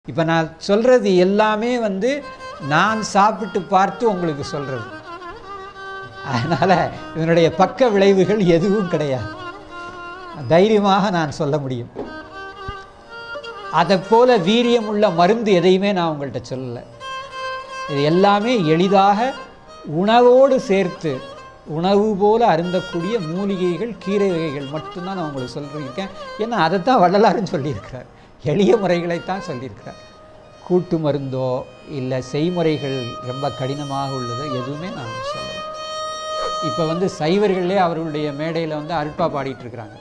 இப்போ நான் சொல்கிறது எல்லாமே நான் சாப்பிட்டு பார்த்து உங்களுக்கு சொல்கிறது. அதனால் இதனுடைய பக்க விளைவுகள் எதுவும் கிடையாது. தைரியமாக நான் சொல்ல முடியும். அதை போல வீரியம் உள்ள மருந்து எதையுமே நான் உங்கள்கிட்ட சொல்லலை. இது எல்லாமே எளிதாக உணவோடு சேர்த்து உணவு போல அருந்தக்கூடிய மூலிகைகள், கீரை வகைகள் மட்டும்தான் நான் உங்களுக்கு சொல்லியிருக்கேன். ஏன்னா அதைத்தான் வள்ளலாருன்னு சொல்லியிருக்கிறார். எளிய முறைகளைத்தான் சொல்லியிருக்கிறார். கூட்டு மருந்தோ இல்லை செய்முறைகள் ரொம்ப கடினமாக உள்ளதோ எதுவுமே நான் சொல்லலை. இப்போ சைவர்களே அவர்களுடைய மேடையில் அருட்பா பாடிட்டு இருக்கிறாங்க.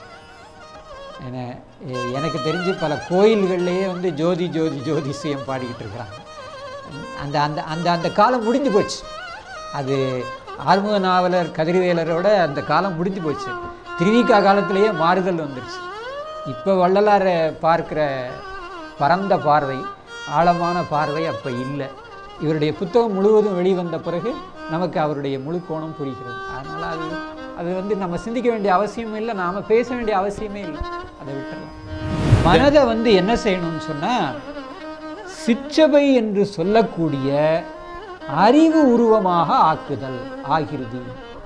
எனக்கு தெரிஞ்சு பல கோயில்கள்லேயே ஜோதி ஜோதி ஜோதிஷியம் பாடிக்கிட்டு இருக்கிறாங்க. அந்த அந்த அந்த அந்த காலம் முடிஞ்சு போச்சு. அது ஆறுமுக நாவலர் கதிர்வேலரோட அந்த காலம் முடிஞ்சு போச்சு. திருவிக்கா காலத்திலேயே மாறுதல் வந்துடுச்சு. இப்போ வள்ளலாரை பார்க்குற பரந்த பார்வை, ஆழமான பார்வை அப்போ இல்லை. இவருடைய புத்தகம் முழுவதும் வெளிவந்த பிறகு நமக்கு அவருடைய முழு கோணம் புரிகிறது. அதனால் அது நம்ம சிந்திக்க வேண்டிய அவசியமும் இல்லை, நாம் பேச வேண்டிய அவசியமே இல்லை. அதை விட்டுறலாம். மனதை என்ன செய்யணும்னு சொன்னால், சிற்றபை என்று சொல்லக்கூடிய அறிவு உருவமாக ஆக்குதல் ஆகிறது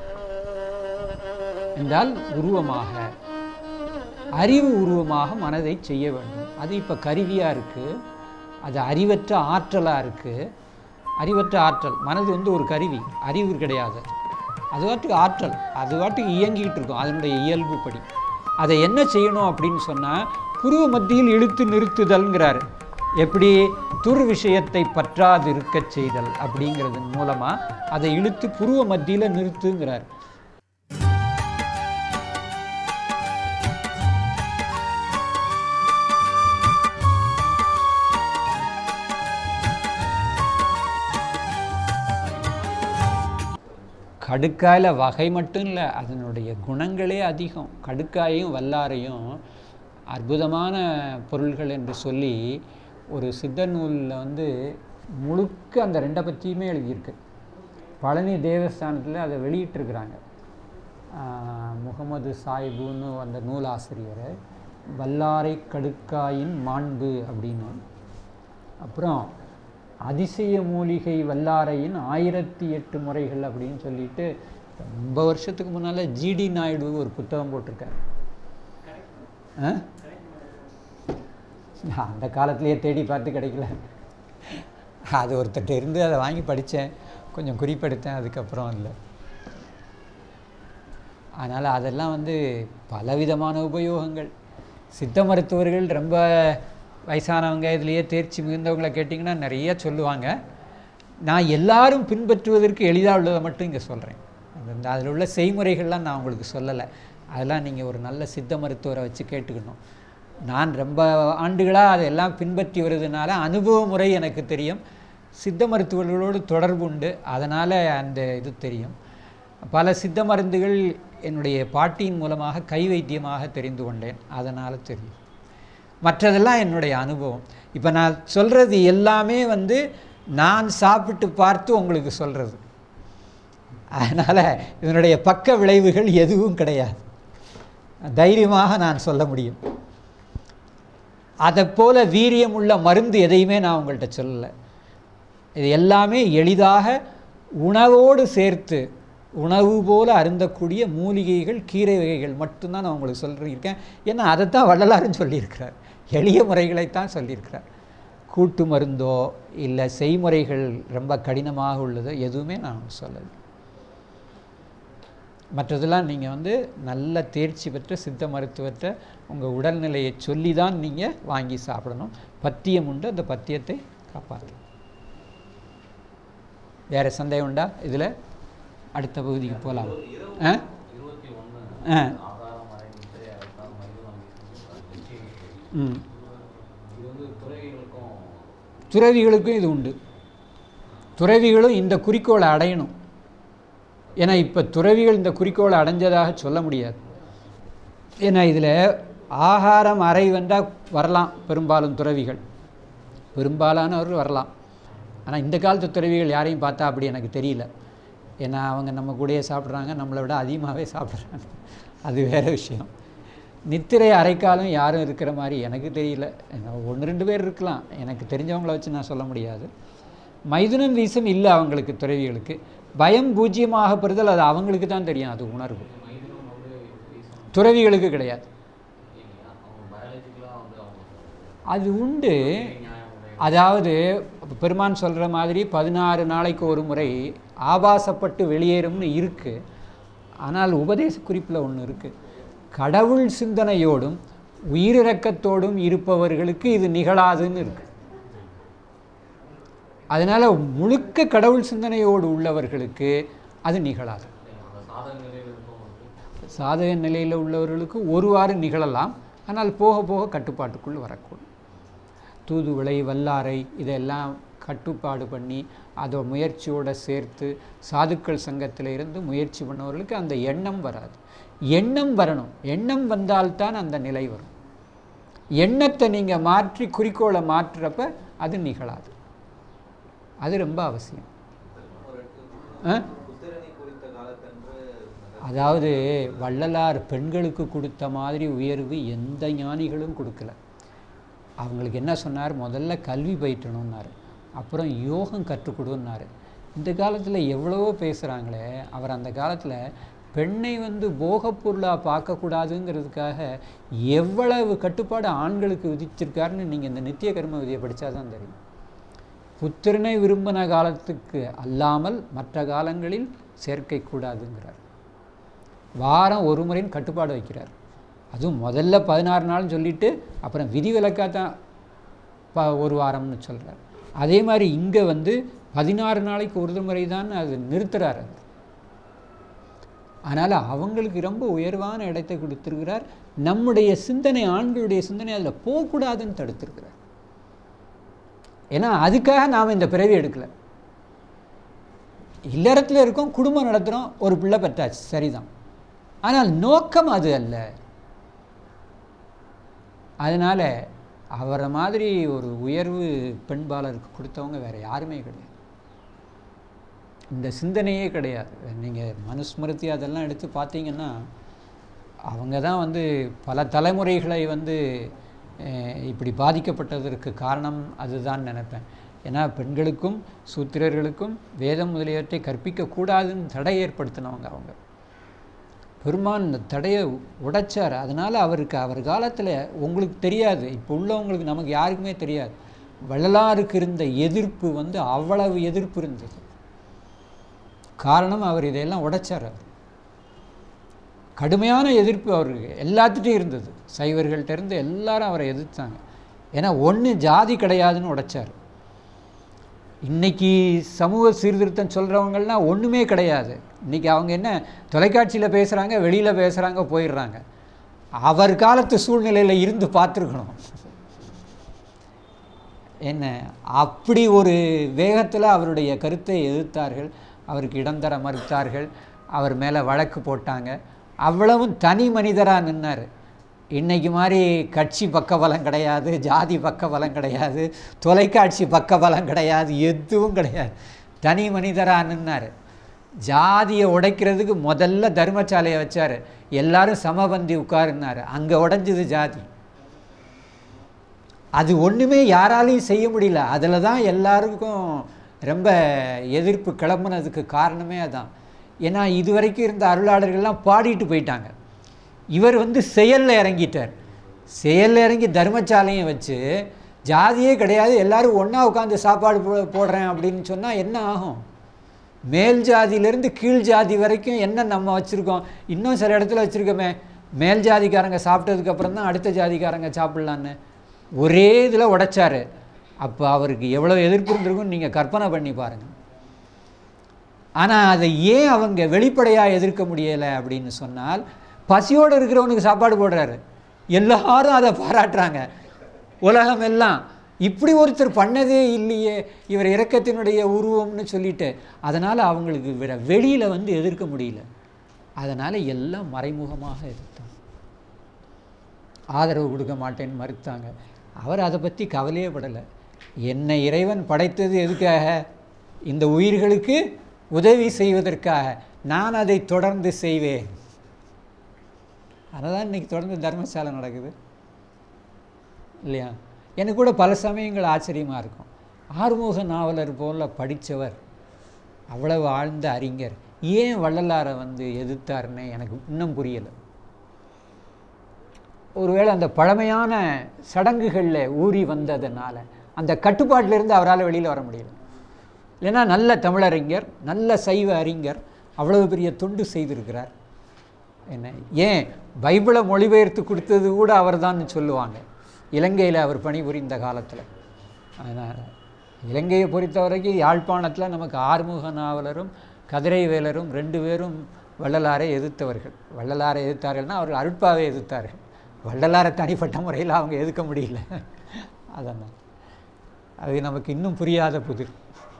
என்றால், உருவமாக அறிவு உருவமாக மனதை செய்ய வேண்டும். அது இப்போ கருவியாக இருக்குது, அது அறிவற்ற ஆற்றலாக இருக்குது. அறிவற்ற ஆற்றல் மனது ஒரு கருவி, அறிவு கிடையாது. அது வாட்டுக்கு ஆற்றல், அது வாட்டுக்கு இயங்கிக்கிட்டு இருக்கும் அதனுடைய இயல்புப்படி. அதை என்ன செய்யணும் அப்படின்னு சொன்னால், புருவ மத்தியில் இழுத்து நிறுத்துதல்ங்கிறார். எப்படி? துர் விஷயத்தை பற்றாது இருக்க செய்தல் அப்படிங்கிறதன் மூலமாக அதை இழுத்து புருவ மத்தியில் நிறுத்துங்கிறார். கடுக்காயில் வகை மட்டும் இல்லை, அதனுடைய குணங்களே அதிகம். கடுக்காயும் வல்லாரையும் அற்புதமான பொருள்கள் என்று சொல்லி ஒரு சித்த நூலில் முழுக்க அந்த ரெண்டை பற்றியுமே எழுதியிருக்கு. பழனி தேவஸ்தானத்தில் அதை வெளியிட்டிருக்கிறாங்க. முகமது சாஹிபுன்னு அந்த நூலாசிரியர் வல்லாரை கடுக்காயின் மாண்பு அப்படின்னு. அப்புறம் அதிசய மூலிகை வல்லாரையின் 1008 முறைகள் அப்படின்னு சொல்லிட்டு ரொம்ப வருஷத்துக்கு முன்னால் ஜிடி நாயுடு ஒரு புத்தகம் போட்டிருக்காரு. அந்த காலத்திலேயே தேடி பார்த்து கிடைக்கல. அது ஒருத்தட்ட இருந்து அதை வாங்கி படித்தேன், கொஞ்சம் குறிப்பெடுத்தேன், அதுக்கப்புறம் இல்லை. அதனால் அதெல்லாம் பலவிதமான உபயோகங்கள். சித்த மருத்துவர்கள் ரொம்ப வயசானவங்க, இதுலேயே தேர்ச்சி மிகுந்தவங்களை கேட்டிங்கன்னா நிறைய சொல்லுவாங்க. நான் எல்லாரும் பின்பற்றுவதற்கு எளிதாக உள்ளதை மட்டும் இங்கே சொல்கிறேன். அதில் உள்ள செய்முறைகள்லாம் நான் உங்களுக்கு சொல்லலை. அதெல்லாம் நீங்கள் ஒரு நல்ல சித்த மருத்துவரை வச்சு கேட்டுக்கணும். நான் ரொம்ப ஆண்டுகளாக அதெல்லாம் பின்பற்றி வருதுனால அனுபவ முறை எனக்கு தெரியும். சித்த மருத்துவர்களோடு தொடர்பு உண்டு, அதனால் அந்த இது தெரியும். பல சித்த மருந்துகள் என்னுடைய பாட்டியின் மூலமாக கை வைத்தியமாக தெரிந்து கொண்டேன், அதனால் தெரியும். மற்றதெல்லாம் என்னுடைய அனுபவம். இப்போ நான் சொல்கிறது எல்லாமே நான் சாப்பிட்டு பார்த்து உங்களுக்கு சொல்கிறது. அதனால் இதனுடைய பக்க விளைவுகள் எதுவும் கிடையாது. தைரியமாக நான் சொல்ல முடியும். அதை போல வீரியம் உள்ள மருந்து எதையுமே நான் உங்கள்கிட்ட சொல்லலை. இது எல்லாமே எளிதாக உணவோடு சேர்த்து உணவு போல அருந்தக்கூடிய மூலிகைகள், கீரை வகைகள் மட்டும்தான் நான் உங்களுக்கு சொல்லியிருக்கேன். ஏன்னா அதைத்தான் வள்ளலாருன்னு சொல்லியிருக்கிறார். எளிய முறைகளைத்தான் சொல்லியிருக்கிறார். கூட்டு மருந்தோ இல்லை செய்முறைகள் ரொம்ப கடினமாக உள்ளதோ எதுவுமே நான் சொல்லலை. மற்றதெல்லாம் நீங்கள் நல்ல தேர்ச்சி பெற்ற சித்த மருத்துவத்தை உங்கள் உடல்நிலையை சொல்லி தான் நீங்கள் வாங்கி சாப்பிடணும். பத்தியம் உண்டு, அந்த பத்தியத்தை காப்பாற்றணும். வேறு சந்தேகம் உண்டா? இதில் அடுத்த பகுதிக்கு போகலாம். துறவிகளுக்கும் இது உண்டு. துறவிகளும் இந்த குறிக்கோளை அடையணும். ஏன்னா இப்போ துறவிகள் இந்த குறிக்கோளை அடைஞ்சதாக சொல்ல முடியாது. ஏன்னா இதில் ஆகாரம் அறை வந்தால் வரலாம், பெரும்பாலும் துறவிகள், பெரும்பாலானவர்கள் வரலாம். ஆனால் இந்த காலத்து துறவிகள் யாரையும் பார்த்தா அப்படி எனக்கு தெரியல. ஏன்னா அவங்க நம்ம கூடயே சாப்பிட்றாங்க, நம்மளை விட அதிகமாகவே சாப்பிட்றாங்க. அது வேறு விஷயம். நித்திரை அரைக்காலம் யாரும் இருக்கிற மாதிரி எனக்கு தெரியல. 1-2 பேர் இருக்கலாம், எனக்கு தெரிஞ்சவங்கள வச்சு நான் சொல்ல முடியாது. மைதுனம் வீசம் இல்லை அவங்களுக்கு, துறவிகளுக்கு. பயம் பூஜ்ஜியமாக பெறுதல் அது அவங்களுக்கு தான் தெரியும், அது உணர்வு. துறவிகளுக்கு கிடையாது. அது உண்டு. அதாவது பெருமான் சொல்கிற மாதிரி 16 நாளைக்கு ஒரு முறை ஆபாசப்பட்டு வெளியேறும்னு இருக்குது. ஆனால் உபதேச குறிப்பில் ஒன்று இருக்குது, கடவுள் சிந்தனையோடும் உயிரிறக்கத்தோடும் இருப்பவர்களுக்கு இது நிகழாதுன்னு இருக்குது. அதனால் முழுக்க கடவுள் சிந்தனையோடு உள்ளவர்களுக்கு அது நிகழாது. சாதக நிலையில் உள்ளவர்களுக்கு ஒருவாறு நிகழலாம், ஆனால் போக போக கட்டுப்பாட்டுக்குள் வரக்கூடும். தூதுவளை, வல்லாரை இதெல்லாம் கட்டுப்பாடு பண்ணி அதை முயற்சியோடு சேர்த்து சாதுக்கள் சங்கத்தில் இருந்து முயற்சி பண்ணவர்களுக்கு அந்த எண்ணம் வராது. எண்ணம் வரணும். எண்ணம் வந்தால்தான் அந்த நிலை வரும். எண்ணத்தை நீங்கள் மாற்றி குறிக்கோளை மாற்றுறப்ப அது நிகழாது. அது ரொம்ப அவசியம். அதாவது வள்ளலார் பெண்களுக்கு கொடுத்த மாதிரி உயர்வு எந்த ஞானிகளும் கொடுக்கல. அவங்களுக்கு என்ன சொன்னார், முதல்ல கல்வி பயிற்றணும்னாரு, அப்புறம் யோகம் கற்றுக் கொடுன்னாரு. இந்த காலத்தில் எவ்வளவோ பேசுகிறாங்களே, அவர் அந்த காலத்தில் பெண்ணை போகப்பொருளாக பார்க்கக்கூடாதுங்கிறதுக்காக எவ்வளவு கட்டுப்பாடு ஆண்களுக்கு விதிச்சிருக்காருன்னு நீங்கள் இந்த நித்திய கர்ம விதியை படித்தா தான் தெரியும். புத்திரனை விரும்பின காலத்துக்கு அல்லாமல் மற்ற காலங்களில் சேர்க்கை கூடாதுங்கிறார். வாரம் ஒரு முறைன்னு கட்டுப்பாடு வைக்கிறார். அதுவும் முதல்ல 16 நாள்னு சொல்லிவிட்டு அப்புறம் விதிவிலக்காக தான் ஒரு வாரம்னு சொல்கிறார். அதே மாதிரி இங்கே 16 நாளைக்கு ஒரு முறை தான் அது நிறுத்துகிறார். அதனால் அவங்களுக்கு ரொம்ப உயர்வான இடத்தை கொடுத்துருக்கிறார். நம்முடைய சிந்தனை, ஆண்களுடைய சிந்தனை அதில் போகக்கூடாதுன்னு தடுத்துருக்கிறார். ஏன்னா அதுக்காக நாம் இந்த பிறவி எடுக்கலை. இல்லறத்தில் இருக்கோம், குடும்பம் நடத்துகிறோம், ஒரு பிள்ளை பெற்றாச்சு, சரிதான். ஆனால் நோக்கம் அது அல்ல. அதனால் அவரை மாதிரி ஒரு உயர்வு பெண்பாளருக்கு கொடுத்தவங்க வேறு யாருமே கிடையாது. இந்த சிந்தனையே கிடையாது. நீங்கள் மனுஸ்மிருதி அதெல்லாம் எடுத்து பார்த்தீங்கன்னா அவங்க தான் பல தலைமுறைகளை இப்படி பாதிக்கப்பட்டதற்கு காரணம் அதுதான் நினைப்பேன். ஏன்னா பெண்களுக்கும் சூத்திரர்களுக்கும் வேதம் முதலியவற்றை கற்பிக்கக்கூடாதுன்னு தடை ஏற்படுத்தினவங்க அவங்க. பெருமான் இந்த தடையை உடைச்சார். அதனால் அவருக்கு அவர் காலத்தில் உங்களுக்கு தெரியாது, இப்போ உள்ளவங்களுக்கு நமக்கு யாருக்குமே தெரியாது, வள்ளலாருக்கு இருந்த எதிர்ப்பு அவ்வளவு எதிர்ப்பு இருந்தது. காரணம் அவர் இதையெல்லாம் உடைச்சார். அவர் கடுமையான எதிர்ப்பு அவருக்கு எல்லாத்துட்டையும் இருந்தது. சைவர்கள்ட்ட இருந்து எல்லாரும் அவரை எதிர்த்தாங்க. ஏன்னா ஒன்று ஜாதி கிடையாதுன்னு உடைச்சார். இன்றைக்கி சமூக சீர்திருத்தம் சொல்கிறவங்கள்லாம் ஒன்றுமே கிடையாது. இன்றைக்கி அவங்க என்ன தொலைக்காட்சியில் பேசுகிறாங்க, வெளியில் பேசுகிறாங்க, போயிடுறாங்க. அவர் காலத்து சூழ்நிலையில் இருந்து பார்த்துருக்கணும். என்ன அப்படி ஒரு வேகத்தில் அவருடைய கருத்தை எதிர்த்தார்கள். அவருக்கு இடம் தர மறுத்தார்கள். அவர் மேலே வழக்கு போட்டாங்க. அவ்வளவும் தனி மனிதராக நின்னார். இன்றைக்கி மாதிரி கட்சி பக்கபலம் கிடையாது, ஜாதி பக்கபலம் கிடையாது, தொலைக்காட்சி பக்கபலம் கிடையாது, எதுவும் கிடையாது. தனி மனிதராக நின்னார். ஜாதியை உடைக்கிறதுக்கு முதல்ல தர்மசாலையை வச்சார். எல்லாரும் சமபந்தி உட்காருன்னார். அங்கே உடைஞ்சது ஜாதி. அது ஒன்றுமே யாராலையும் செய்ய முடியல. அதில் தான் எல்லாருக்கும் ரொம்ப எதிர்ப்பு கிளம்புனதுக்கு காரணமே அதான். ஏன்னா இதுவரைக்கும் இருந்த அருளாளர்கள்லாம் பாடிட்டு போயிட்டாங்க. இவர் செயலில் இறங்கிட்டார். செயலில் இறங்கி தர்மசாலையும் வச்சு ஜாதியே கிடையாது, எல்லோரும் ஒன்றா உட்காந்து சாப்பாடு போடுறேன் அப்படின்னு சொன்னால் என்ன ஆகும்? மேல் ஜாதியிலேருந்து கீழ் ஜாதி வரைக்கும் என்ன நம்ம வச்சுருக்கோம், இன்னும் சில இடத்துல வச்சுருக்கோமே, மேல் ஜாதிக்காரங்க சாப்பிட்டதுக்கப்புறம் தான் அடுத்த ஜாதிக்காரங்க சாப்பிட்லான்னு ஒரே இதில் உடைச்சார். அப்போ அவருக்கு எவ்வளோ எதிர்ப்பு இருந்திருக்குன்னு நீங்கள் கற்பனை பண்ணி பாருங்கள். ஆனால் அதை ஏன் அவங்க வெளிப்படையாக எதிர்க்க முடியலை அப்படின்னு சொன்னால், பசியோடு இருக்கிறவனுக்கு சாப்பாடு போடுறாரு, எல்லாரும் அதை பாராட்டுறாங்க, உலகம் எல்லாம். இப்படி ஒருத்தர் பண்ணதே இல்லையே, இவர் இரக்கத்தினுடைய உருவம்னு சொல்லிட்டு. அதனால் அவங்களுக்கு வெளியில் எதிர்க்க முடியல. அதனால் எல்லாம் மறைமுகமாக எதிர்த்தாங்க, ஆதரவு கொடுக்க மாட்டேன்னு மறுத்தாங்க. அவர் அதை பற்றி கவலையே படலை. என்னை இறைவன் படைத்தது எதுக்காக? இந்த உயிர்களுக்கு உதவி செய்வதற்காக. நான் அதை தொடர்ந்து செய்வேன். அதனால் இன்றைக்கி தொடர்ந்து தர்மசாலை நடக்குது இல்லையா? எனக்கு கூட பல சமயங்கள் ஆச்சரியமாக இருக்கும். ஆறுமுக நாவலர் போல படித்தவர், அவ்வளவு ஆழ்ந்த அறிஞர், ஏன் வள்ளலாரை வந்து எதிர்த்தாருன்னு எனக்கு இன்னும் புரியலை. ஒருவேளை அந்த பழமையான சடங்குகளில் ஊறி வந்ததுனால அந்த கட்டுப்பாட்டிலிருந்து அவரால் வெளியில் வர முடியல. இல்லைன்னா நல்ல தமிழறிஞர், நல்ல சைவ அறிஞர், அவ்வளவு பெரிய தொண்டு செய்திருக்கிறார். என்ன, ஏன் பைபிளை மொழிபெயர்த்து கொடுத்தது கூட அவர் தான் சொல்லுவாங்க, இலங்கையில் அவர் பணிபுரிந்த காலத்தில். அதனால் இலங்கையை பொறுத்த வரைக்கும் யாழ்ப்பாணத்தில் நமக்கு ஆறுமுக நாவலரும் கதிரை வேலரும் 2 பேரும் வள்ளலாரை எதிர்த்தவர்கள். வள்ளலாரை எதிர்த்தார்கள்னால் அவர்கள் அருட்பாவை எதிர்த்தார்கள். வள்ளலாரை தனிப்பட்ட முறையில் அவங்க எதிர்க்க முடியல. அதனால் அது நமக்கு இன்னும் புரியாத புதிர்.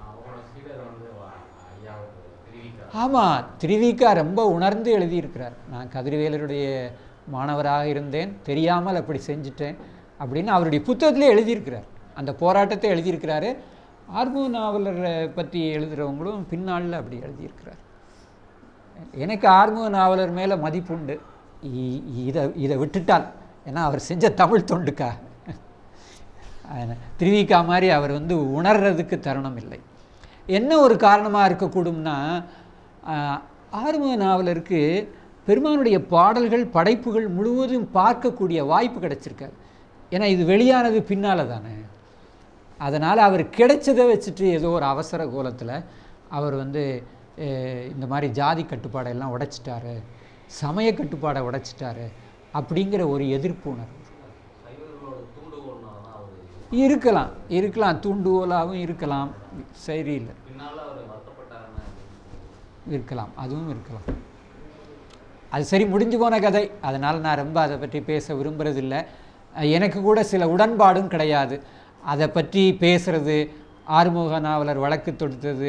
ஆமாம், திருவிக்கா ரொம்ப உணர்ந்து எழுதியிருக்கிறார். நான் கதிர்வேலருடைய மாணவராக இருந்தேன், தெரியாமல் அப்படி செஞ்சுட்டேன் அப்படின்னு அவருடைய புத்தகத்திலே எழுதியிருக்கிறார். அந்த போராட்டத்தை எழுதியிருக்கிறாரு. ஆறுமுக நாவலரை பற்றி எழுதுகிறவங்களும் பின்னாளில் அப்படி எழுதியிருக்கிறார். எனக்கு ஆறுமுக நாவலர் மேலே மதிப்புண்டு. இதை விட்டுட்டால், ஏன்னா அவர் செஞ்ச தமிழ் தொண்டுக்கா. திருவிக்கா மாதிரி அவர் வந்து உணர்றதுக்கு தருணம் இல்லை. என்ன ஒரு காரணமாக இருக்கக்கூடும்னா, ஆறுமுக நாவலருக்கு பெருமானுடைய பாடல்கள் படைப்புகள் முழுவதும் பார்க்கக்கூடிய வாய்ப்பு கிடச்சிருக்காரு. ஏன்னா இது வெளியானது பின்னால் தானே. அதனால் அவர் கிடைச்சதை வச்சுட்டு ஏதோ ஒரு அவசர கோலத்தில் அவர் வந்து இந்த மாதிரி ஜாதி கட்டுப்பாடெல்லாம் உடைச்சிட்டாரு, சமய கட்டுப்பாடை உடைச்சிட்டாரு அப்படிங்கிற ஒரு எதிர்ப்பு உணர்வு இருக்கலாம். தூண்டுகோலாகவும் இருக்கலாம், சரியில்லை இருக்கலாம், அதுவும் இருக்கலாம். அது சரி, முடிஞ்சு போன கதை. அதனால் நான் ரொம்ப அதை பற்றி பேச விரும்புகிறதில்லை. எனக்கு கூட சில உடன்பாடும் கிடையாது அதை பற்றி பேசுகிறது. ஆறுமுக நாவலர் வழக்கு தொடுத்தது,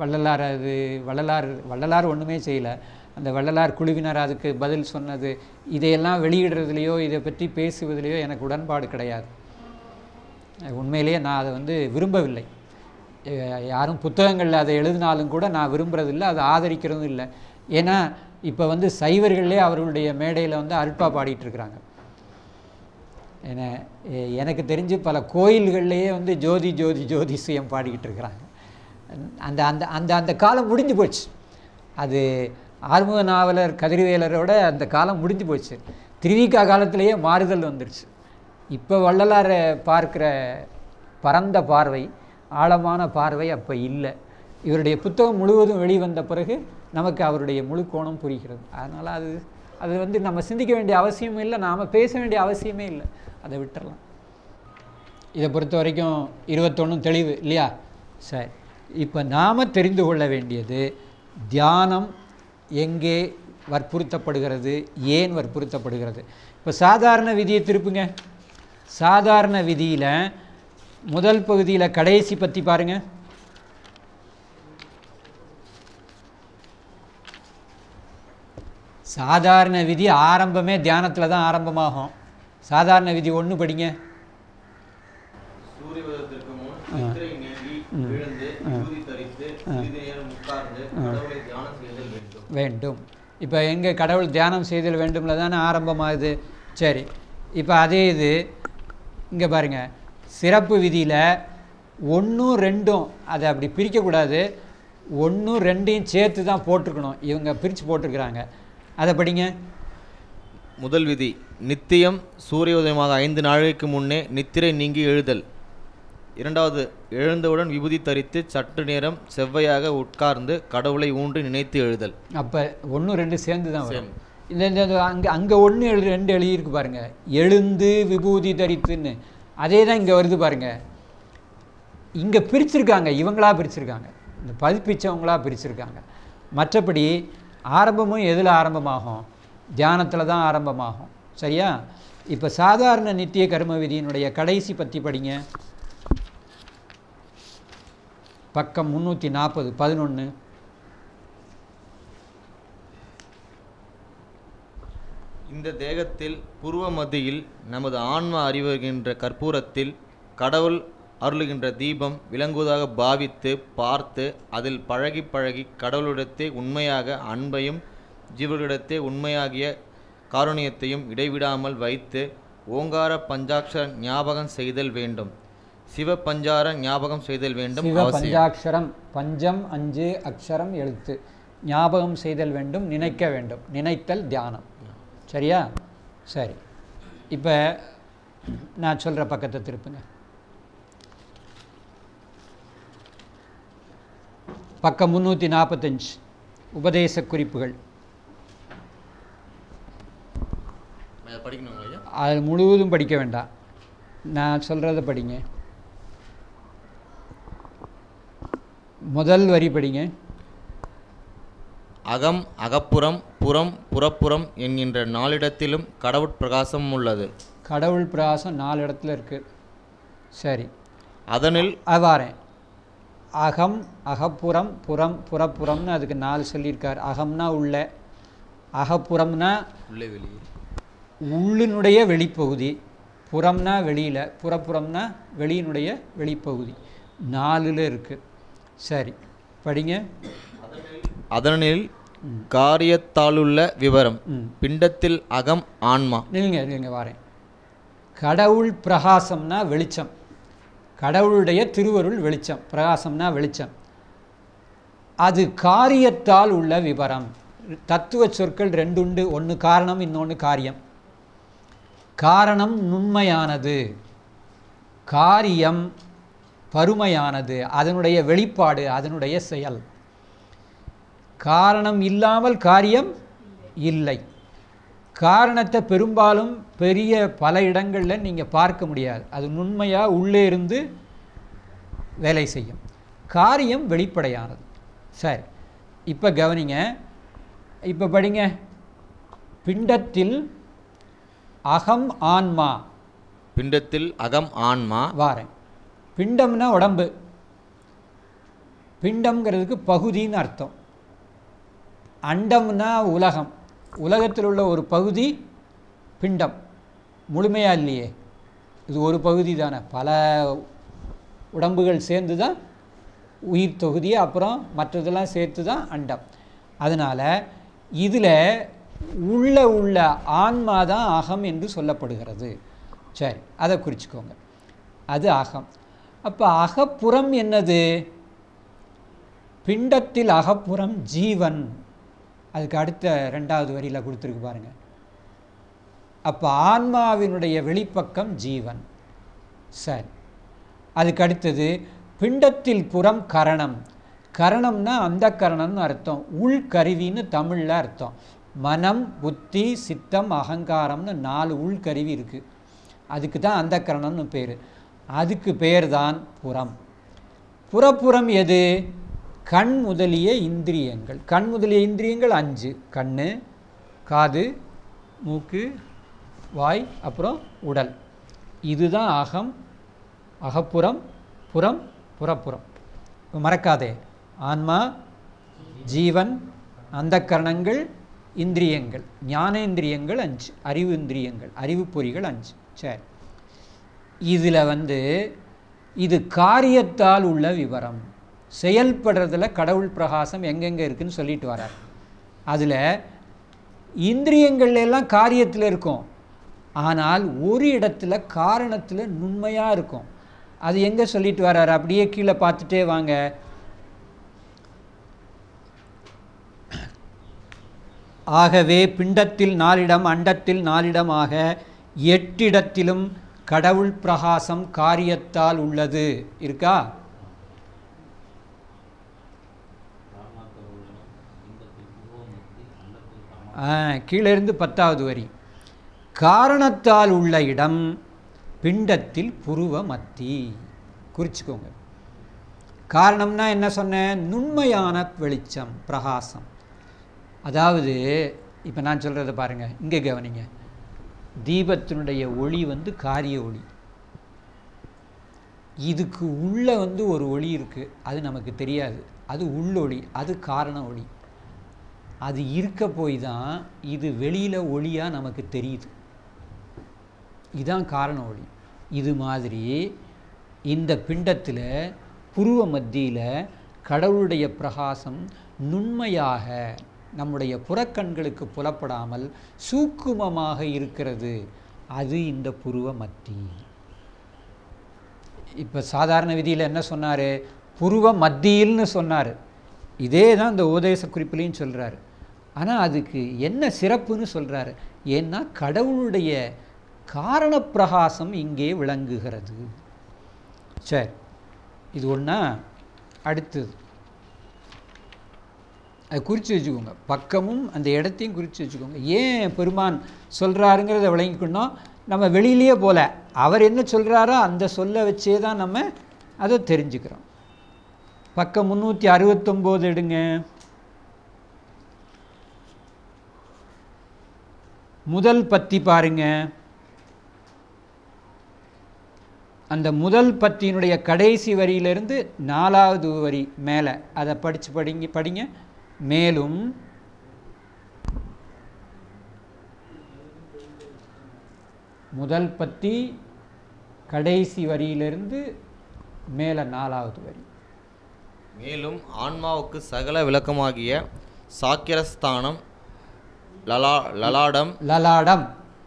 வள்ளலார் ஒன்றுமே செய்யலை. அந்த வள்ளலார் குழுவினர் அதுக்கு பதில் சொன்னது, இதையெல்லாம் வெளியிடுறதுலையோ இதை பற்றி பேசுவதிலையோ எனக்கு உடன்பாடு கிடையாது. உண்மையிலேயே நான் அதை வந்து விரும்பவில்லை. யாரும் புத்தகங்களில் அதை எழுதினாலும் கூட நான் விரும்புகிறதில்லை, அதை ஆதரிக்கிறதும் இல்லை. ஏன்னா இப்போ வந்து சைவர்களே அவர்களுடைய மேடையில் வந்து அருட்பா பாடிட்டுருக்குறாங்க. ஏன்னா எனக்கு தெரிஞ்சு பல கோயில்கள்லேயே வந்து ஜோதி ஜோதி ஜோதிஷியம் பாடிக்கிட்டு இருக்கிறாங்க. அந்த அந்த அந்த அந்த காலம் முடிஞ்சு போச்சு. அது ஆறுமுக நாவலர் கதிர்வேலரோட அந்த காலம் முடிஞ்சு போச்சு. திருவிக்கா காலத்திலேயே மாறுதல் வந்துடுச்சு. இப்போ வள்ளலாரை பார்க்குற பரந்த பார்வை, ஆழமான பார்வை அப்போ இல்லை. இவருடைய புத்தகம் முழுவதும் வெளிவந்த பிறகு நமக்கு அவருடைய முழு கோணம் புரிகிறது. அதனால் அது வந்து நம்ம சிந்திக்க வேண்டிய அவசியமும் இல்லை, நாம் பேச வேண்டிய அவசியமே இல்லை, அதை விட்டுறலாம். இதை பொறுத்த வரைக்கும் 21 தெளிவு இல்லையா? சரி, இப்போ நாம் தெரிந்து கொள்ள வேண்டியது தியானம் எங்கே வற்புறுத்தப்படுகிறது, ஏன் வற்புறுத்தப்படுகிறது. இப்போ சாதாரண விதியை திருப்புங்க. சாதாரண விதியில் முதல் பகுதியில் கடைசி பற்றி பாருங்கள். சாதாரண விதி ஆரம்பமே தியானத்தில் தான் ஆரம்பமாகும். சாதாரண விதி 1 படிங்க. வேண்டும். இப்போ எங்கே கடவுள் தியானம் செய்தல் வேண்டும்ல தானே ஆரம்பமாகுது. சரி, இப்போ அதே இது இங்கே பாருங்கள். சிறப்பு விதியில் 1, 2 அதை அப்படி பிரிக்கக்கூடாது. 1, 2 சேர்த்து தான் போட்டிருக்கணும். இவங்க பிரித்து போட்டிருக்கிறாங்க. அதை படிங்க. முதல் விதி, நித்தியம் சூரியோதயமாக 5 நாளைக்கு முன்னே நித்திரை நீங்கி எழுதல். இரண்டாவது, எழுந்தவுடன் விபூதி தரித்து சற்று நேரம் செவ்வையாக உட்கார்ந்து கடவுளை ஊன்றி நினைத்து எழுதல். அப்போ 1, 2 சேர்ந்து தான் வரும். இந்த அங்கே 1, 2 எழுதியிருக்கு பாருங்கள், எழுந்து விபூதி தரித்துன்னு. அதே தான் இங்கே வருது பாருங்கள். இங்கே பிரிச்சிருக்காங்க, இவங்களா பிரிச்சிருக்காங்க, இந்த பதிப்பிச்சவங்களா பிரிச்சிருக்காங்க. மற்றபடி ஆரம்பமும் எதில் ஆரம்பமாகும்? தியானத்தில் தான் ஆரம்பமாகும். சரியா? இப்போ சாதாரண நித்திய கர்ம விதியினுடைய கடைசி பற்றி படிங்க. பக்கம் 340, 11. இந்த தேகத்தில் புருவ மத்தியில் நமது ஆன்மா அறிவுகின்ற கற்பூரத்தில் கடவுள் அருளுகின்ற தீபம் விளங்குவதாக பாவித்து பார்த்து அதில் பழகி கடவுளிடத்தே உண்மையாக அன்பையும் ஜீவர்களிடத்தே உண்மையாகிய காருண்யத்தையும் இடைவிடாமல் வைத்து ஓங்கார பஞ்சாட்சர ஞாபகம் செய்தல் வேண்டும். சிவ பஞ்சார ஞாபகம் செய்தல் வேண்டும். சிவ பஞ்சாட்சரம், பஞ்சம் 5 அக்ஷரம் எழுத்து ஞாபகம் செய்தல் வேண்டும், நினைக்க வேண்டும். நினைத்தல் தியானம். சரியா? சரி. இப்போ நான் சொல்கிற பக்கத்தை திருப்புங்க. பக்கம் 345 உபதேச குறிப்புகள். அது முழுவதும் படிக்க வேண்டாம், நான் சொல்கிறத படிங்க. முதல் வரி படிங்க. அகம், அகப்புறம், புறம், புறப்புறம் என்கின்ற 4 இடத்திலும் கடவுள் பிரகாசம் உள்ளது. கடவுள் பிரகாசம் 4 இடத்துல இருக்குது. சரி, அதனில் வாரேன். அகம், அகப்புறம், புறம், புறப்புறம்னு அதுக்கு 4 சொல்லியிருக்கார். அகம்னா உள்ள, அகப்புறம்னா உள்ளே வெளியே, உள்ளினுடைய வெளிப்பகுதி, புறம்னா வெளியில், புறப்புறம்னா வெளியினுடைய வெளிப்பகுதி. 4ல் இருக்குது. சரி, படிங்க. அதனில் காரியத்தாலுள்ள விவரம். பிண்டத்தில் அகம் ஆன்மா. இல்லைங்க வாரேன். கடவுள் பிரகாசம்னா வெளிச்சம், கடவுளுடைய திருவருள் வெளிச்சம். பிரகாசம்னா வெளிச்சம். அது காரியத்தால் உள்ள விவரம். தத்துவ சொற்கள் 2 உண்டு. ஒன்று காரணம், இன்னொன்று காரியம். காரணம் நுண்மையானது, காரியம் பருமையானது, அதனுடைய வெளிப்பாடு, அதனுடைய செயல். காரணம் இல்லாமல் காரியம் இல்லை. காரணத்தை பெரும்பாலும் பெரிய பல இடங்களில் நீங்கள் பார்க்க முடியாது. அது நுண்மையாக உள்ளே இருந்து வேலை செய்யும். காரியம் வெளிப்படையானது. சரி, இப்போ கவனிங்க. இப்போ படிங்க. பிண்டத்தில் அகம் ஆன்மா. பிண்டத்தில் அகம் ஆன்மா. வாரேன். பிண்டம்னா உடம்பு. பிண்டம்ங்கிறதுக்கு பகுதின்னு அர்த்தம். அண்டம்னா உலகம். உலகத்தில் உள்ள ஒரு பகுதி பிண்டம். முழுமையாக இல்லையே, இது ஒரு பகுதி தானே. பல உடம்புகள் சேர்ந்து தான் உயிர் தொகுதி, அப்புறம் மற்றதெல்லாம் சேர்த்து தான் அண்டம். அதனால் இதில் உள்ள ஆன்மா தான் அகம் என்று சொல்லப்படுகிறது. சரி, அதை குறிச்சிக்கோங்க. அது அகம். அப்போ அகப்புறம் என்னது? பிண்டத்தில் அகப்புறம் ஜீவன். அதுக்கு அடுத்த 2வது வரியில் கொடுத்துருக்கு பாருங்கள். அப்போ ஆன்மாவினுடைய வெளிப்பக்கம் ஜீவன். சரி, அதுக்கு அடுத்தது பிண்டத்தில் புறம் கரணம். கரணம்னா அந்த கரணம்னு அர்த்தம். உள்கருவின்னு தமிழில் அர்த்தம். மனம், புத்தி, சித்தம், அகங்காரம்னு 4 உள்கருவி இருக்குது. அதுக்கு தான் அந்த கரணம்னு பேர். அதுக்கு பேர் தான் புறம். புறப்புறம் எது? கண் முதலிய இந்திரியங்கள். கண் முதலிய இந்திரியங்கள் 5. கண், காது, மூக்கு, வாய், அப்புறம் உடல். இதுதான் அகம், அகப்புறம், புறம், புறப்புறம். மறக்காதே. ஆன்மா, ஜீவன், அந்த கரணங்கள், இந்திரியங்கள், ஞானேந்திரியங்கள் 5, அறிவு இந்திரியங்கள், அறிவு பொறிகள் 5. சரி, இதில் இது காரியத்தால் உள்ள விவரம். செயல்படுறதுல கடவுள் பிரகாசம் எங்கெங்கே இருக்குதுன்னு சொல்லிட்டு வரார். அதில் இந்திரியங்கள் எல்லாம் காரியத்தில் இருக்கும், ஆனால் ஒரு இடத்துல காரணத்தில் நுண்மையாக இருக்கும். அது எங்கே சொல்லிட்டு வரார்? அப்படியே கீழே பார்த்துட்டே வாங்க. ஆகவே பிண்டத்தில் 4 இடம், அண்டத்தில் 4 இடம் ஆக 8 இடத்திலும் கடவுள் பிரகாசம் காரியத்தால் உள்ளது. இருக்கா? கீழே இருந்து 10வது வரி. காரணத்தால் உள்ள இடம் பிண்டத்தில் புருவ மத்தி. குறிச்சிக்கோங்க. காரணம்னா என்ன சொன்னேன்? நுண்மையான வெளிச்சம், பிரகாசம். அதாவது இப்போ நான் சொல்கிறத பாருங்கள், இங்கே கவனிங்க. தீபத்தினுடைய ஒளி காரிய ஒளி. இதுக்கு உள்ளே ஒரு ஒளி இருக்குது, அது நமக்கு தெரியாது. அது உள்ளொளி, அது காரண ஒளி. அது இருக்க போய் தான் இது வெளியில் ஒளியாக நமக்கு தெரியுது. இதுதான் காரண ஒளி. இது மாதிரி இந்த பிண்டத்தில் புருவ மத்தியில் கடவுளுடைய பிரகாசம் நுண்மையாக நம்முடைய புறக்கண்களுக்கு புலப்படாமல் சூக்குமமாக இருக்கிறது, அது இந்த புருவ மத்தி. இப்போ சாதாரண விதியில் என்ன சொன்னார்? புருவ மத்தியில்னு சொன்னார். இதே தான் இந்த உபதேச குறிப்பிலையும் சொல்கிறார். ஆனால் அதுக்கு என்ன சிறப்புன்னு சொல்கிறாரு? ஏன்னா கடவுளுடைய காரணப்பிரகாசம் இங்கே விளங்குகிறது. சரி, இது ஒன்றா. அடுத்தது அதை குறித்து வச்சுக்கோங்க, பக்கமும் அந்த இடத்தையும் குறித்து வச்சுக்கோங்க. ஏன் பெருமான் சொல்கிறாருங்கிறத விளங்கிக்கணும். நம்ம வெளியிலேயே போல அவர் என்ன சொல்கிறாரோ அந்த சொல்ல வச்சே தான் நம்ம அதை தெரிஞ்சுக்கிறோம். பக்கம் 369 எடுங்க. முதல் பத்தி பாருங்க. அந்த முதல் பத்தியினுடைய கடைசி வரியிலிருந்து 4வது வரி மேலே அதை படிங்க. மேலும் முதல் பத்தி கடைசி வரியிலிருந்து மேலே 4வது வரி. மேலும் ஆன்மாவுக்கு சகல விளக்கமாகிய சாக்கிரஸ்தானம் லலாடம்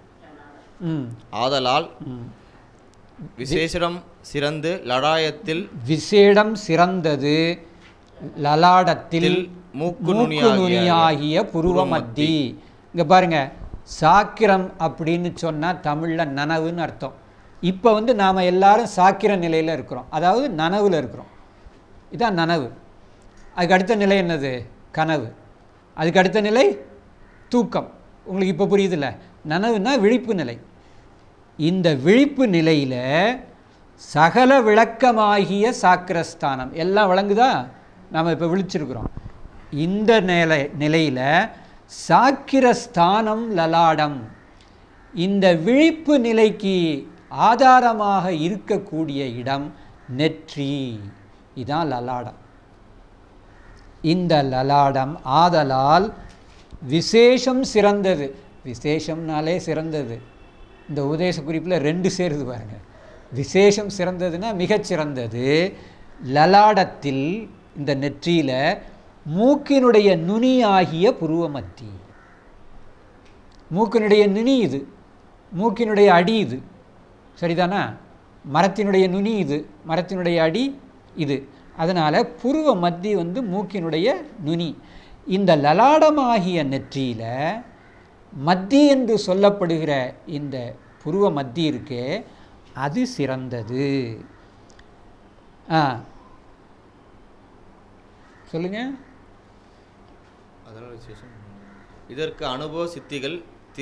ஆதலால் விசேஷம் சிறந்து லடாயத்தில் விசேடம் சிறந்தது லலாடத்தில் மூக்கு நுனியாகிய புருவ மத்தி. இங்கே பாருங்க, சாக்கிரம் அப்படின்னு சொன்னால் தமிழில் நனவுன்னு அர்த்தம். இப்போ நாம் எல்லாரும் சாக்கிர நிலையில் இருக்கிறோம், அதாவது நனவில் இருக்கிறோம். இதுதான் நனவு. அதுக்கு அடுத்த நிலை என்னது? கனவு. அதுக்கு அடுத்த நிலை தூக்கம். உங்களுக்கு இப்போ புரியுதுல்ல? நனவுன்னா விழிப்பு நிலை. இந்த விழிப்பு நிலையில் சகல விளக்கமாகிய சாக்கிரஸ்தானம் எல்லாம் விளங்குதா? நாம் இப்போ விழிச்சிருக்கிறோம். இந்த நிலையில் சாக்கிரஸ்தானம் லலாடம், இந்த விழிப்பு நிலைக்கு ஆதாரமாக இருக்கக்கூடிய இடம் நெற்றி. இதான் லலாடம். இந்த லலாடம் ஆதலால் விசேஷம் சிறந்தது. விசேஷம்னாலே சிறந்தது. இந்த உபதேச குறிப்பில் 2 சேருது பாருங்க. விசேஷம் சிறந்ததுன்னா மிகச்சிறந்தது. லலாடத்தில், இந்த நெற்றியில், மூக்கினுடைய நுனி ஆகிய புருவ மத்தி. மூக்கினுடைய நுனி இது, மூக்கினுடைய அடி இது, சரிதானா? மரத்தினுடைய நுனி இது, மரத்தினுடைய அடி இது. அதனால் புருவ மத்தி மூக்கினுடைய நுனி. இந்த லலாடமாகிய நெற்றியில் மத்தி என்று சொல்லப்படுகிற இந்த புருவ மத்தி இருக்கே, அது சிறந்தது. சொல்லுங்க. இதற்கு அனுபவ சித்திகள்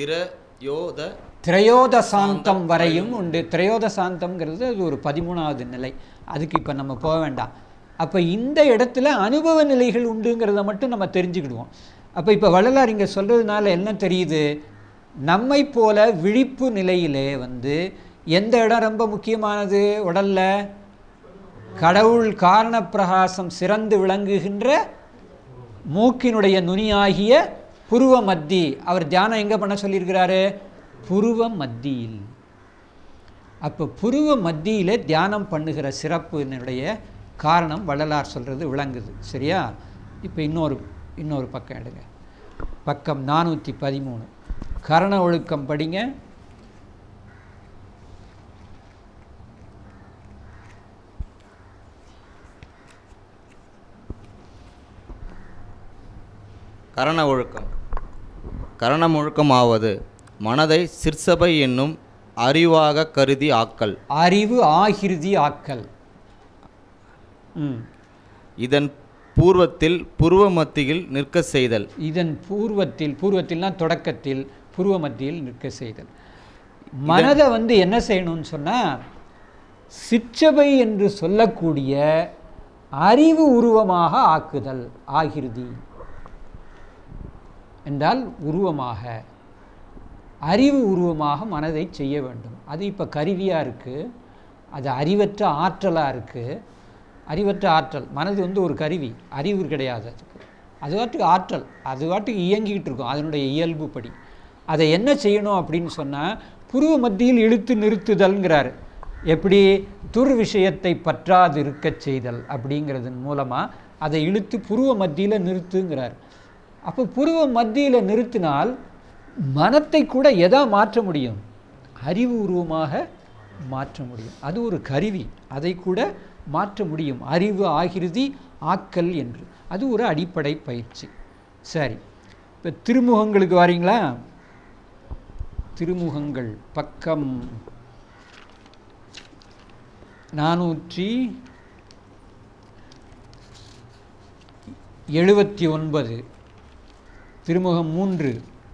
திரையோதசாந்தம் வரையும் உண்டு. திரையோதசாந்தம்ங்கிறது அது ஒரு 13வது நிலை. அதுக்கு இப்போ நம்ம போக வேண்டாம். அப்போ இந்த இடத்துல அனுபவ நிலைகள் உண்டுங்கிறத மட்டும் நம்ம தெரிஞ்சுக்கிடுவோம். அப்போ இப்போ வள்ளலார் இங்கே சொல்கிறதுனால என்ன தெரியுது? நம்மை போல விழிப்பு நிலையிலே எந்த இடம் ரொம்ப முக்கியமானது? உடலில் கடவுள் காரணப்பிரகாசம் சிறந்து விளங்குகின்ற மூக்கினுடைய நுனியாகிய புருவ மத்தி. அவர் தியானம் எங்கே பண்ண சொல்லியிருக்கிறாரு? புருவ மத்தியில். அப்போ புருவ மத்தியில் தியானம் பண்ணுகிற சிறப்பினுடைய காரணம் வள்ளலார் சொல்கிறது விளங்குது. சரியா? இப்போ இன்னொரு பக்கம் எடுங்க. பக்கம் 413 கரண ஒழுக்கம் படிங்க. கரண ஒழுக்கம். கரணம் ஒழுக்கமாவது மனதை சிற்சபை என்னும் அறிவாக கருதி ஆக்கல். அறிவு ஆகிருதி ஆக்கல். இதன் பூர்வத்தில் புருவ மத்தியில் நிற்க செய்தல். இதன் பூர்வத்தில்னா தொடக்கத்தில், புருவ மத்தியில் நிற்க செய்தல். மனதை என்ன செய்யணும்னு சொன்னால், சிற்சபை என்று சொல்லக்கூடிய அறிவு உருவமாக ஆக்குதல். ஆகிருதி என்றால் உருவமாக, அறிவு உருவமாக மனதை செய்ய வேண்டும். அது இப்போ கருவியாக இருக்குது, அது அறிவற்ற ஆற்றலாக இருக்குது. அறிவற்ற ஆற்றல். மனது ஒரு கருவி, அறிவு கிடையாது. அது வாட்டுக்கு ஆற்றல், அது வாட்டுக்கு இயங்கிக்கிட்டு இருக்கும் அதனுடைய இயல்பு படி. அதை என்ன செய்யணும் அப்படின்னு சொன்னால், புருவ மத்தியில் இழுத்து நிறுத்துதல்ங்கிறார். எப்படி? துர் விஷயத்தை பற்றாது இருக்க செய்தல் அப்படிங்கிறதன் மூலமாக அதை இழுத்து புருவ மத்தியில் நிறுத்துங்கிறார். அப்போ புருவம் மத்தியில் நிறுத்தினால் மனத்தை கூட எதா மாற்ற முடியும்? அறிவு உருவமாக மாற்ற முடியும். அது ஒரு கருவி, அதை கூட மாற்ற முடியும். அறிவு ஆகிருதி ஆக்கல் என்று அது ஒரு அடிப்படை பயிற்சி. சரி, இப்போ திருமுகங்களுக்கு வாரீங்களா? திருமுகங்கள் பக்கம் 479 திருமுகம் 3.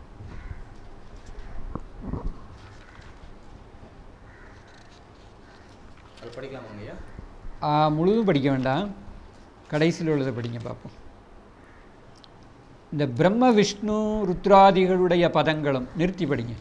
முழுதும் படிக்க வேண்டாம், கடைசியில் உள்ளதை படிங்க பார்ப்போம். இந்த பிரம்ம விஷ்ணு ருத்ராதிகளுடைய பதங்களும் நிறுத்தி படிங்க.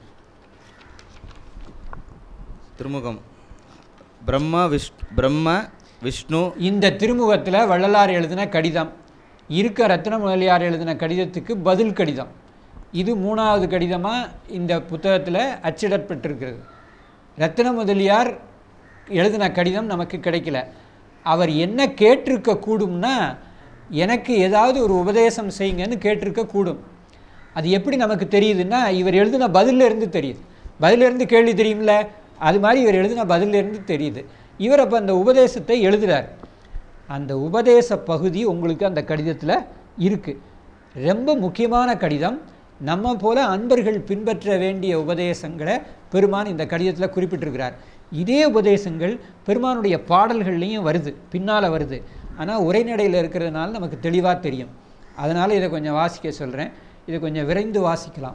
திருமுகம் பிரம்ம விஷ்ணு. இந்த திருமுகத்தில் வள்ளலார் எழுதின கடிதம் இருக்க, ரத்ன முதலியார் எழுதின கடிதத்துக்கு பதில் கடிதம். இது 3வது கடிதமாக இந்த புத்தகத்தில் அச்சிடப்பட்டிருக்கிறது. ரத்ன முதலியார் எழுதின கடிதம் நமக்கு கிடைக்கல. அவர் என்ன கேட்டிருக்க கூடும்னா, எனக்கு ஏதாவது ஒரு உபதேசம் செய்யுங்கன்னு கேட்டிருக்க கூடும். அது எப்படி நமக்கு தெரியுதுன்னா, இவர் எழுதின பதிலிருந்து தெரியுது. பதிலிருந்து கேள்வி தெரியும்ல, அது மாதிரி இவர் எழுதின பதிலிருந்து தெரியுது. இவர் அப்போ அந்த உபதேசத்தை எழுதுகிறார். அந்த உபதேச பகுதி உங்களுக்கு அந்த கடிதத்தில் இருக்குது. ரொம்ப முக்கியமான கடிதம். நம்ம போல அன்பர்கள் பின்பற்ற வேண்டிய உபதேசங்களை பெருமான் இந்த கடிதத்தில் குறிப்பிட்டிருக்கிறார். இதே உபதேசங்கள் பெருமானுடைய பாடல்கள்லையும் வருது, பின்னால் வருது. ஆனால் உரைநடையில் இருக்கிறதுனால நமக்கு தெளிவாக தெரியும். அதனால் இதை கொஞ்சம் வாசிக்க சொல்கிறேன். இதை கொஞ்சம் விரைந்து வாசிக்கலாம்.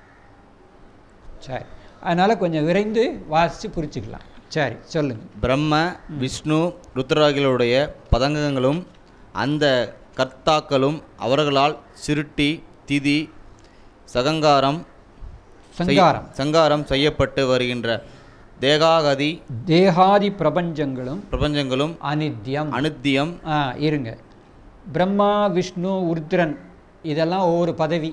சரி, அதனால் கொஞ்சம் விரைந்து வாசித்து புரிச்சுக்கலாம். சரி, சொல்லுங்கள். பிரம்ம விஷ்ணு ருத்ராகிகளுடைய பதங்கங்களும் அந்த கர்த்தாக்களும் அவர்களால் சிருட்டி திதி சங்காரம் செய்யப்பட்டு வருகின்ற தேகாதி பிரபஞ்சங்களும் அனித்தியம். இருங்க, பிரம்மா விஷ்ணு உருத்திரன் இதெல்லாம் ஒவ்வொரு பதவி.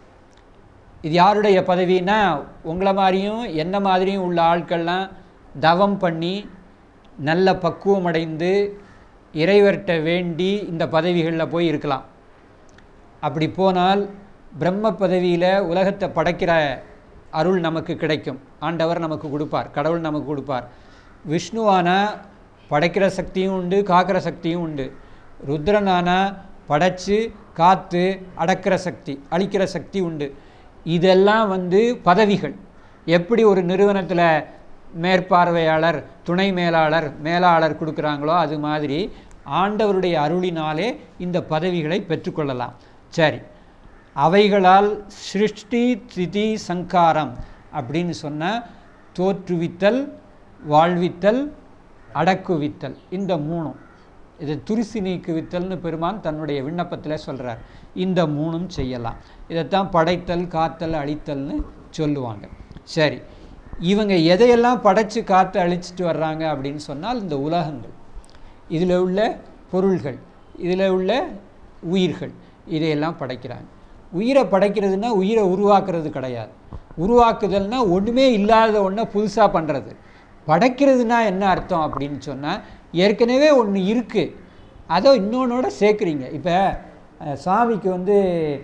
இது யாருடைய பதவின்னா, உங்களை மாதிரியும் என்ன மாதிரியும் உள்ள ஆட்கள்லாம் தவம் பண்ணி நல்ல பக்குவம் அடைந்து இறைவர்கிட்ட வேண்டி இந்த பதவிகளில் போய் இருக்கலாம். அப்படி போனால் பிரம்ம பதவியில் உலகத்தை படைக்கிற அருள் நமக்கு கிடைக்கும். ஆண்டவர் நமக்கு கொடுப்பார், கடவுள் நமக்கு கொடுப்பார். விஷ்ணுவானா படைக்கிற சக்தியும் உண்டு, காக்கிற சக்தியும் உண்டு. ருத்ரனானா படைச்சு காத்து அடக்கிற சக்தி, அழிக்கிற சக்தி உண்டு. இதெல்லாம் பதவிகள். எப்படி ஒரு நிறுவனத்தில் மேற்பார்வையாளர், துணை மேலாளர் கொடுக்குறாங்களோ அது மாதிரி ஆண்டவருடைய அருளினாலே இந்த பதவிகளை பெற்றுக்கொள்ளலாம். சரி, அவைகளால் சிருஷ்டி திதி சங்காரம் அப்படின்னு சொன்னால் தோற்றுவித்தல், வாழ்வித்தல், அடக்குவித்தல், இந்த 3. இது துரிசி நீக்குவித்தல்னு பெருமான் தன்னுடைய விண்ணப்பத்தில் சொல்கிறார். இந்த 3ம் செய்யலாம். இதைத்தான் படைத்தல், காத்தல், அழித்தல்னு சொல்லுவாங்க. சரி, இவங்க எதையெல்லாம் படைச்சு காத்து அழிச்சிட்டு வர்றாங்க அப்படின்னு சொன்னால், இந்த உலகங்கள், இதில் உள்ள பொருள்கள், இதில் உள்ள உயிர்கள், இதையெல்லாம் படைக்கிறாங்க. உயிரை படைக்கிறதுனா உயிரை உருவாக்குறது கிடையாது. உருவாக்குதல்னா ஒன்றுமே இல்லாத ஒன்றை புதுசாக பண்ணுறது. படைக்கிறதுனா என்ன அர்த்தம் அப்படின்னு சொன்னால், ஏற்கனவே ஒன்று இருக்குது, அதை இன்னொன்னோட சேர்க்குறீங்க. இப்போ சாமிக்கு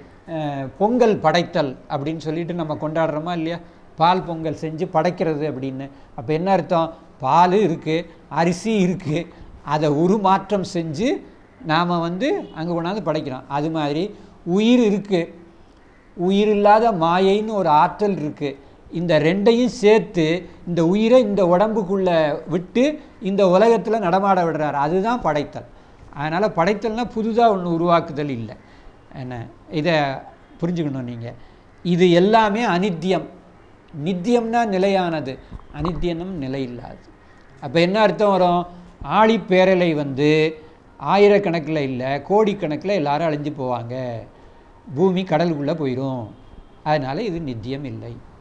பொங்கல் படைத்தல் அப்படின்னு சொல்லிட்டு நம்ம கொண்டாடுறோமா இல்லையா? பால் பொங்கல் செஞ்சு படைக்கிறது அப்படின்னு. அப்போ என்ன அர்த்தம்? பால் இருக்குது, அரிசி இருக்குது, அதை உருமாற்றம் செஞ்சு நாம் அங்கே கொண்டாந்து படைக்கிறோம். அது மாதிரி உயிர் இருக்குது, உயிர் இல்லாத மாயைன்னு ஒரு ஆற்றல் இருக்குது. இந்த ரெண்டையும் சேர்த்து இந்த உயிரை இந்த உடம்புக்குள்ளே விட்டு இந்த உலகத்தில் நடமாட விடுறார். அதுதான் படைத்தல். அதனால் படைத்தல்னால் புதுதாக ஒன்று உருவாக்குதல் இல்லை. என்ன, இதை புரிஞ்சுக்கணும் நீங்கள். இது எல்லாமே அனித்தியம். நித்தியம்னா நிலையானது, அனித்தியனும் நிலை இல்லாது. அப்போ என்ன அர்த்தம் வரும்? ஆழிப்பேரலை ஆயிரக்கணக்கில் இல்லை, கோடிக்கணக்கில் எல்லாரும் அழிஞ்சு போவாங்க, பூமி கடலுக்குள்ளே போயிடும். அதனால் இது நித்தியம் இல்லை.